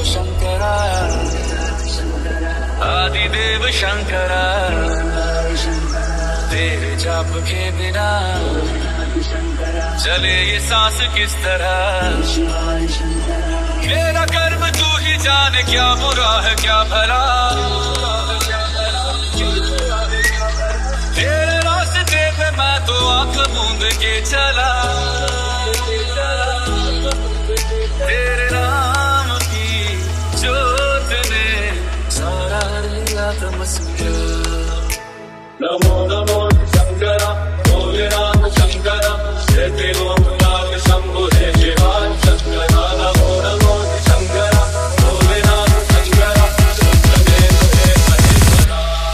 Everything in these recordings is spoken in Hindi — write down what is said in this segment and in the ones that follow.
शंकरा आदिदेव शंकरा तेरे जाप के बिना चले ये सांस किस तरह। मेरा कर्म तू ही जाने क्या बुरा है क्या भला। तेरे रास्ते पे मैं तो आंख मूंद के चला। तेरे नाम की जोत ने सारा लिया तमस्या। नमो नमो शंकरा भोलेनाथ शंकरा जय लोकनाथ शंभो जय शिवाय शंकरा। नमो नमो शंकरा भोलेनाथ शंकरा सत्यदेव जय महेश्वरा।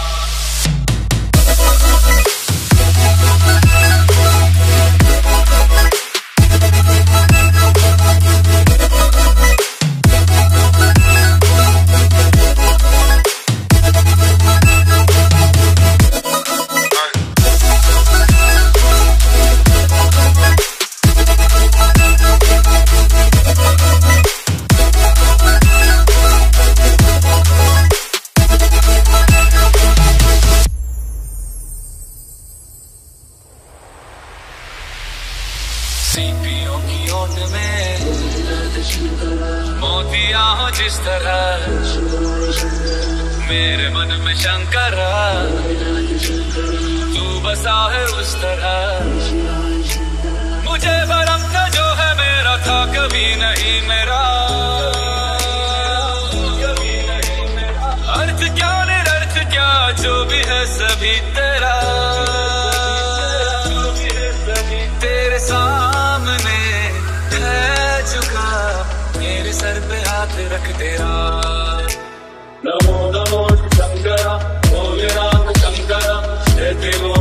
सीपियों की ओट में मोतिया हो जिस तरह मेरे मन में शंकरा तू बसा है उस तरह। मुझे भरम का जो है मेरा था कभी नहीं मेरा। अर्थ क्या निरर्थ क्या जो भी है सभी तेरा। तेरे सामने है झुका मेरे सर पे हाथ रख तेरा। नमो नमो शंकरा भोलेनाथ शंकरा जय